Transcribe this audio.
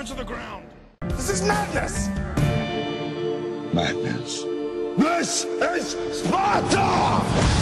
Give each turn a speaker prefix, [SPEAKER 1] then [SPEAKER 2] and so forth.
[SPEAKER 1] Return to the ground!
[SPEAKER 2] This is madness!
[SPEAKER 3] Madness. This is Sparta!